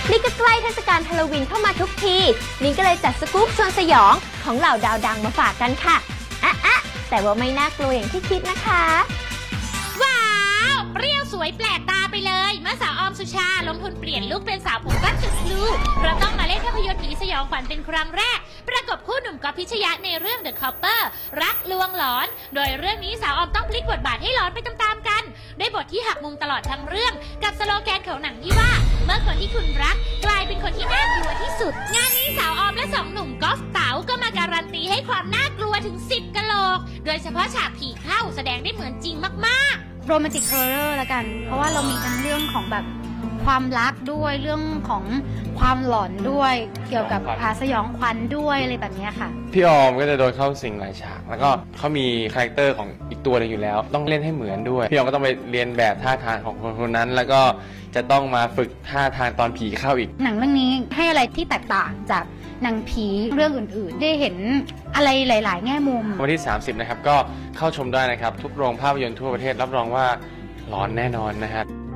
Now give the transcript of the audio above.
นี่ก็ใกล้เทศกาลฮาโลวีนเข้ามาทุกทีมิ้นก็เลยจัดสกู๊ปชวนสยองของเหล่าดาวดังมาฝากกันค่ะแต่ว่าไม่น่ากลัวอย่างที่คิดนะคะว้าวเปรี้ยวสวยแปลกตาไปเลยเมื่อสาวออมสุชาลงทุนเปลี่ยนลุคเป็นสาวผมสั้นจุดพลูเพราะต้องมาเล่นภาพยนตร์ผีสยองขวัญเป็นครั้งแรกประกบคู่หนุ่มก๊อฟพิชยะในเรื่อง The Copper รักลวงหลอนโดยเรื่องนี้สาวออมต้องพลิกบทบาทให้หลอนไปตามๆกันด้วยบทที่หักมุมตลอดทั้งเรื่องกับสโลแกนของหนังที่ว่าเมื่อคนที่คุณรักกลายเป็นคนที่น่ากลัวที่สุดงานนี้สาวออมและสองหนุ่มก๊อฟเต๋าก็มาการันตีให้ความน่ากลัวถึง10 กะโหลกโดยเฉพาะฉากผีเข้าแสดงได้เหมือนจริงมากๆโรแมนติกฮอร์เรอร์ละกันเพราะว่าเรามีทั้งเรื่องของแบบความรักด้วยเรื่องของความหลอนด้วยเกี่ยวกับสยองขวัญด้วยอะไรแบบนี้ค่ะพี่ออมก็จะโดนเข้าสิงหลายฉากแล้วก็เขามีคาแรคเตอร์ของอีกตัวหนึงอยู่แล้วต้องเล่นให้เหมือนด้วยพี่ออมก็ต้องไปเรียนแบบท่าทางของคนนั้นแล้วก็จะต้องมาฝึกท่าทางตอนผีเข้าอีกหนังเรื่องนี้ให้อะไรที่แตกต่างจากหนังผีเรื่องอื่นๆได้เห็นอะไรหลายๆแง่มุมวันที่30นะครับก็เข้าชมได้นะครับทุกโรงภาพยนตร์ทั่วประเทศรับรองว่าหลอนแน่นอนนะครับ